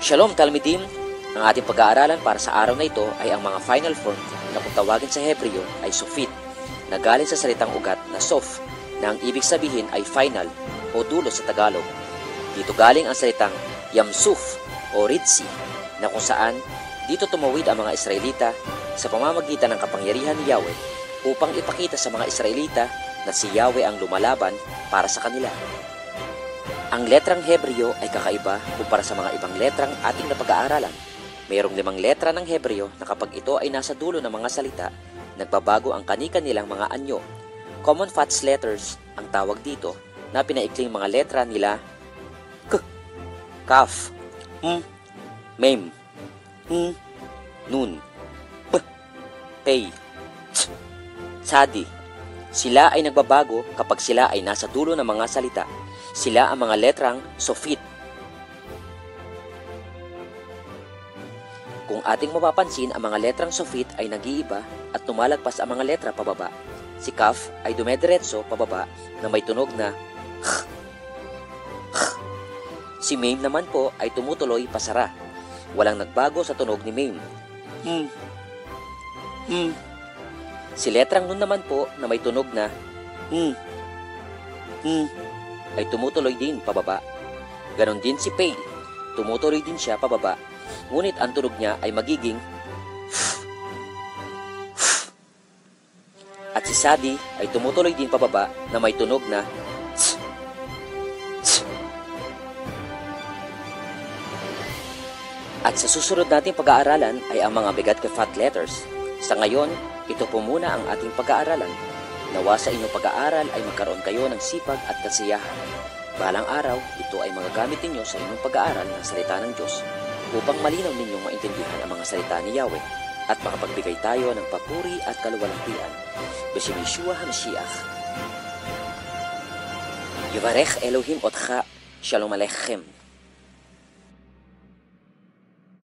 Shalom Talmidim! Ang ating pag-aaralan para sa araw na ito ay ang mga final form na kung tawagin sa Hebreo ay sofit, na galing sa salitang ugat na sof, na ang ibig sabihin ay final o dulo sa Tagalog. Dito galing ang salitang yamsuf o ridsi, na kung saan dito tumawid ang mga Israelita sa pamamagitan ng kapangyarihan ni Yahweh upang ipakita sa mga Israelita na si Yahweh ang lumalaban para sa kanila. Ang letrang Hebreo ay kakaiba kumpara sa mga ibang letrang ating napag-aaralan. Mayroong 5 letra ng Hebreo na kapag ito ay nasa dulo ng mga salita, nagbabago ang kani-kanilang mga anyo. Common fats letters ang tawag dito na pinaikling mga letra nila k, kaf, mem, nun, p, pay, ts, sadi. Sila ay nagbabago kapag sila ay nasa dulo ng mga salita. Sila ang mga letrang sofit. Kung ating mapapansin, ang mga letrang sofit ay nag-iiba at tumalagpas ang mga letra pababa. Si kaf ay dumediretso pababa na may tunog na h. Si mem naman po ay tumutuloy pasara. Walang nagbago sa tunog ni mem. Si letrang nun naman po na may tunog na ay tumutuloy din pababa. Ganon din si pay, tumutuloy din siya pababa, ngunit ang tunog niya ay magiging at si sadi ay tumutuloy din pababa na may tunog na At sa susunod nating pag-aaralan ay ang mga bigat ke fat letters. Sa ngayon, ito po muna ang ating pag-aaralan. Nawa sa inyong pag-aaral ay magkaroon kayo ng sipag at kasiyahan. Balang araw, ito ay magagamit ninyo sa inyong pag-aaral ng salita ng Diyos upang malinaw ninyong maintindihan ang mga salita ni Yahweh at makapagbigay tayo ng papuri at kaluwalampian. B'Shem Yeshua HaMashiach. Yivarech Elohim Otcha. Shalom Aleichem.